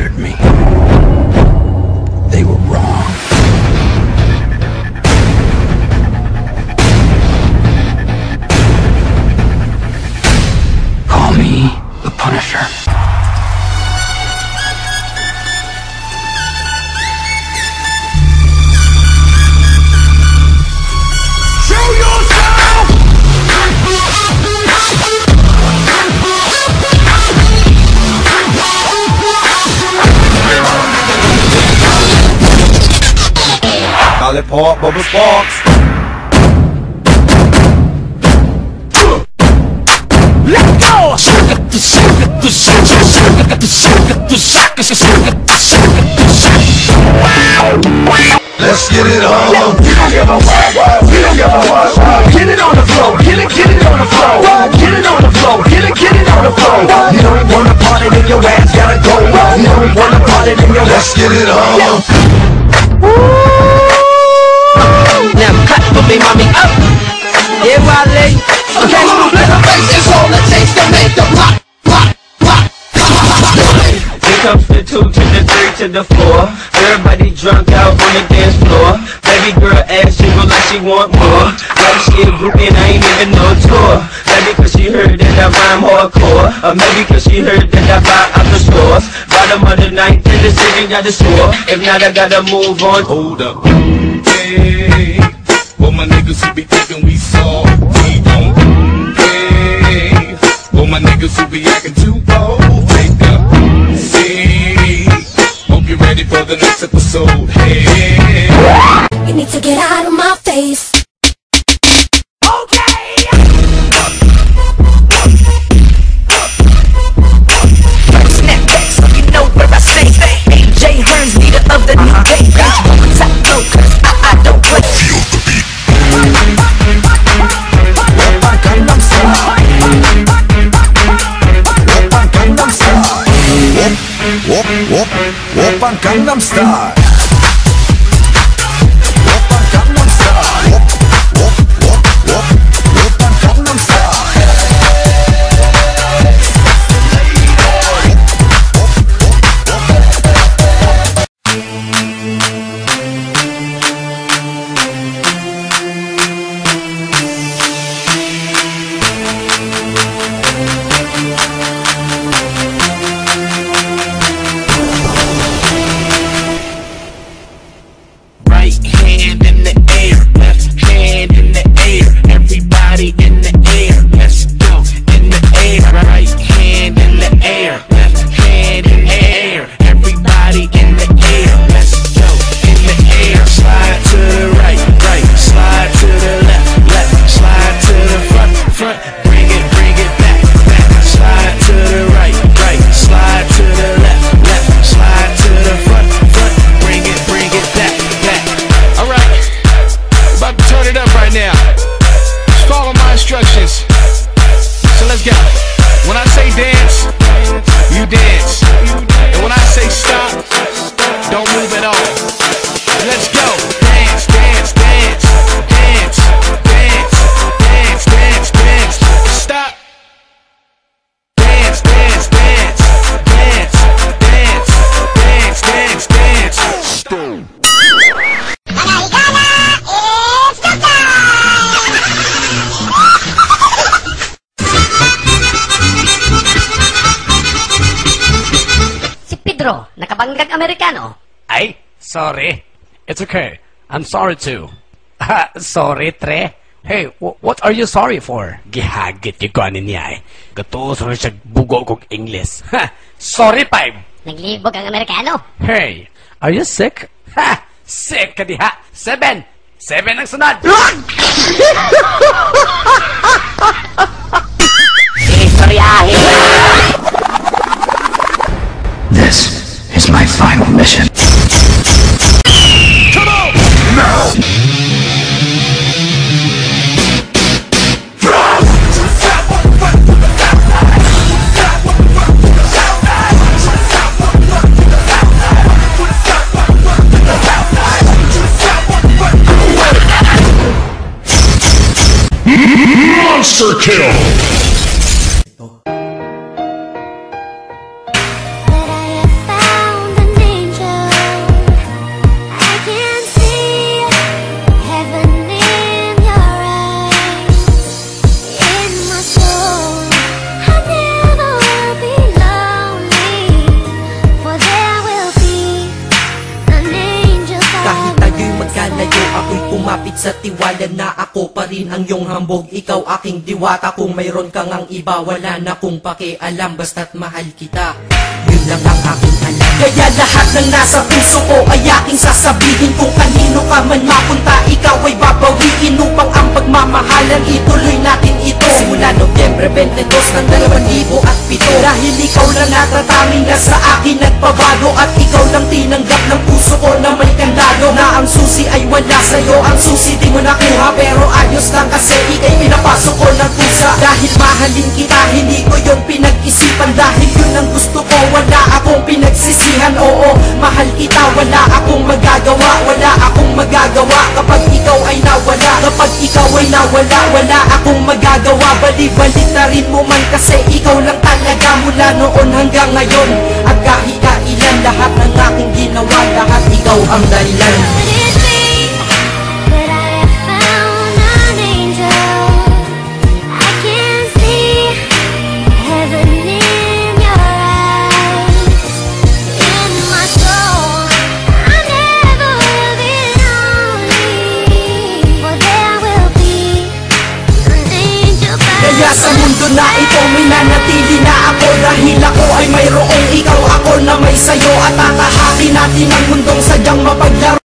slandered me. They were wrong. Call me the Punisher. Lollipop, Bubble Sparks. Let's go! Let's get it on. We don't give a what. We don't give a what. Get it on the floor. Get it on the floor. Get it on the floor. Get it on the floor. You don't wanna party, then your ass gotta go. You don't wanna party, then your Let's get it on. Now cut for me, mommy, up. Yeah, Wale. Okay, let the face is all it takes to make the block. Here comes the 2 to the 3 to the 4. Everybody drunk out on the dance floor. Baby girl ass jiggle like she want more. Like she a groupie and I ain't even no tour. Maybe cause she heard that I rhyme hardcore, or maybe cause she heard that I buy out the stores. Bottom of the ninth in the city got the score. If not I gotta move on. Hold up. Hey, well my niggas who be thinking we soft, we don't behave. Well my niggas who be acting too bold, take a seat. Hope you're ready for the next episode. Hey, you need to get out of my face. AJ Hearns, leader of the new day. Bitch, top flow, cause I don't play. feel the beat. Gangnam Style. Gangnam Style. Oppa Gangnam Style. Oppa Gangnam Style. Oppa Gangnam Style. Nakabanggag Amerikano. Ay, sorry. It's okay. I'm sorry too. Sorry, tre. Hey, what are you sorry for? Gihagit yung kanin niya eh. Gatuos mo siya bugo kong English. Sorry, 5. Naglibog ang Amerikano. Hey, are you sick? Ha! Sick ka diha. 7 ang sunod. This is my final mission. Come on! Now! Monster kill! But I have found sa tiwala na ako pa rin ang iyong hambog. Ikaw aking diwata, kung mayroon kang ang iba, wala na kung pakialam, basta't mahal kita. Yun lang ang aking alam. Kaya lahat ng nasa puso ko ay aking sasabihin. Kung kanino ka man mapunta, ikaw ay babawiin, upang ang pagmamahalan ituloy natin ito. Simula Nobyembre 22 ng 2007, dahil ikaw lang natatanging na sa akin nagpabago, at ikaw lang tinanggap ng puso ko na may kandado. Na ang susi ay wala sa'yo, ang susi di mo nakuha, pero ayos lang kasi ikay pinapasok ko ng pusa. Dahil mahalin kita, hindi ko yung pinag-isipan, dahil yun ang gusto ko, wala akong pinagsisihan. Oo, mahal kita, wala akong magagawa, wala akong magagawa kapag ikaw ay nawala. Kapag ikaw ay nawala, wala akong magagawa. Bali-balit na rin mo man kasi ikaw lang talaga, mula noon hanggang ngayon. At kahit kailan, lahat ng aking ginawa, lahat ikaw ang dahilan. Kaya sa mundo na ito, minanatili na ako, dahil ako ay mayroong ikaw, ako na may sayo. At tatahakin natin ang mundong sadyang mapaglaro.